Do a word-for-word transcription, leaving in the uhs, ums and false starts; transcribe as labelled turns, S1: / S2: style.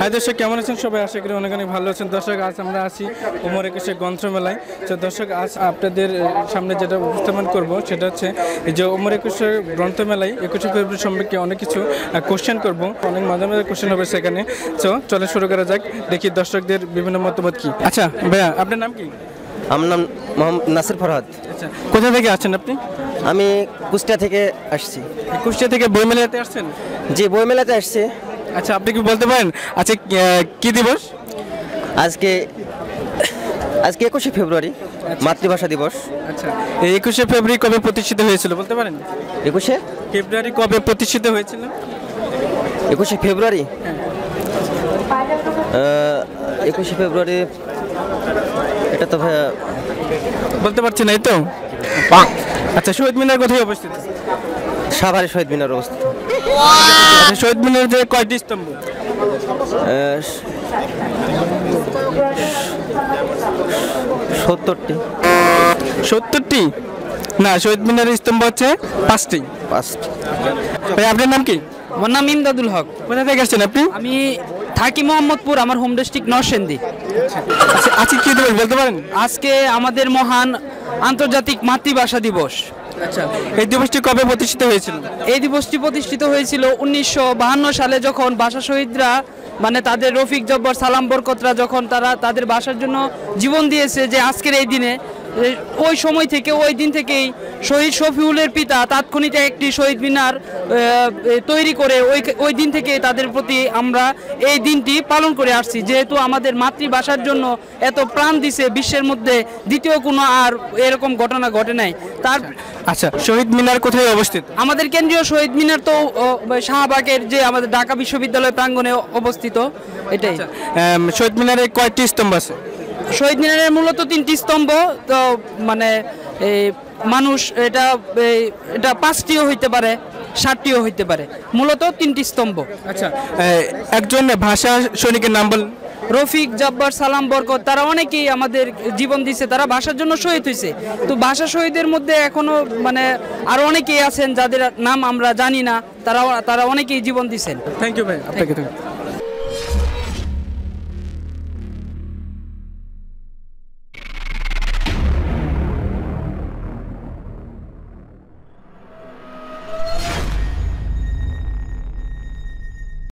S1: High দর্শক, কেমন আছেন সবাই? আশা করি অনেক অনেক ভালো আছেন। দর্শক, আজ আমরা আছি ওমর একুশে গ্রন্থমেলায়। তো দর্শক, আজ আপনাদের সামনে যেটা উপস্থাপন করব সেটা হচ্ছে যে ওমর একুশে গ্রন্থমেলায় একুশে ফেব্রুয়ারি সম্পর্কে অনেক কিছু কোশ্চেন করব, অনেক মজা মজার কোশ্চেন হবে সেখানে। তো চলে শুরু করা যাক, দেখি দর্শকদের বিভিন্ন মতামত কি। আচ্ছা ভাইয়া, আপনার নাম কি?
S2: আমার নাম মোহাম্মদ নাসির ফরহাদ।
S1: আচ্ছা, কোথা থেকে আসছেন আপনি?
S2: আমি কুষ্টিয়া থেকে আসছি।
S1: কুষ্টিয়া থেকে বইমেলাতে আসছেন?
S2: জি, বইমেলাতে আসছি।
S1: আচ্ছা, আপনি কি বলতে পারেন আচ্ছা কি দিবস
S2: আজকে? আজকে একুশে ফেব্রুয়ারি, মাতৃভাষা দিবস।
S1: আচ্ছা, এই একুশে ফেব্রুয়ারি কবে প্রতিষ্ঠিত হয়েছিল বলতে পারেন?
S2: একুশে
S1: ফেব্রুয়ারি কবে প্রতিষ্ঠিত হয়েছিল?
S2: একুশে ফেব্রুয়ারি একুশে ফেব্রুয়ারি এটা তো ভাইয়া
S1: বলতে পারছি না, এই তো। আচ্ছা, শহীদ মিনার কোথায় অবস্থিত?
S2: সাভারে শহীদ মিনার অবস্থিত।
S1: আচ্ছা, শহীদ মিনার যে কয়টি স্তম্ভ?
S2: সত্তরটি।
S1: সত্তরটি না, শহীদ মিনারের স্তম্ভ হচ্ছে পাঁচটি।
S2: পাঁচটি।
S1: ভাই, আপনার নাম কি?
S3: আমার নাম ইমদাদুল হক।
S1: কোথা থেকে আসছেন আপনি?
S3: আমি থাকি মোহাম্মদপুর, আমার হোম ডিস্ট্রিক্ট নরসিংদী।
S1: আচ্ছা, আজকে কি দিবস বলতে পারেন?
S3: আজকে আমাদের মহান আন্তর্জাতিক মাতৃভাষা দিবস।
S1: আচ্ছা, এই দিবসটি কবে প্রতিষ্ঠিত হয়েছিল?
S3: এই দিবসটি প্রতিষ্ঠিত হয়েছিল উনিশশো বাহান্ন সালে, যখন ভাষা শহীদরা মানে তাদের রফিক জব্বর সালাম বরকতরা যখন তারা তাদের ভাষার জন্য জীবন দিয়েছে, যে আজকের এই দিনে ওই সময় থেকে ওই দিন থেকেই শহীদ শফিউলের পিতা তাৎক্ষণিক একটি শহীদ মিনার তৈরি করে ওই ওই দিন থেকে তাদের প্রতি আমরা এই দিনটি পালন করে আসছি। যেহেতু আমাদের মাতৃভাষার জন্য এত প্রাণ দিছে, বিশ্বের মধ্যে দ্বিতীয় কোনো আর এরকম ঘটনা ঘটে নাই তার।
S1: আচ্ছা, শহীদ মিনার কোথায় অবস্থিত?
S3: আমাদের কেন্দ্রীয় শহীদ মিনার তো শাহবাগের যে আমাদের ঢাকা বিশ্ববিদ্যালয় প্রাঙ্গণে অবস্থিত। এটাই।
S1: শহীদ মিনারে কয়টি স্তম্ভ আছে?
S3: শহীদ মিনারের মূলত তিনটি স্তম্ভ, তো মানে মানুষ এটা এটা পাঁচটিও হইতে পারে, ষাটটিও হইতে পারে, মূলত তিনটি স্তম্ভ।
S1: আচ্ছা, একজন ভাষা সৈনিকের নাম বল।
S3: রফিক জব্বার সালাম বরকত, তারা অনেকেই আমাদের জীবন দিচ্ছে, তারা ভাষার জন্য শহীদ হয়েছে। তো ভাষা শহীদের মধ্যে এখনো মানে আরো অনেকেই আছেন যাদের নাম আমরা জানি না, তারা তারা অনেকেই জীবন দিচ্ছেন।
S1: থ্যাংক ইউ ভাই, আপনাকে।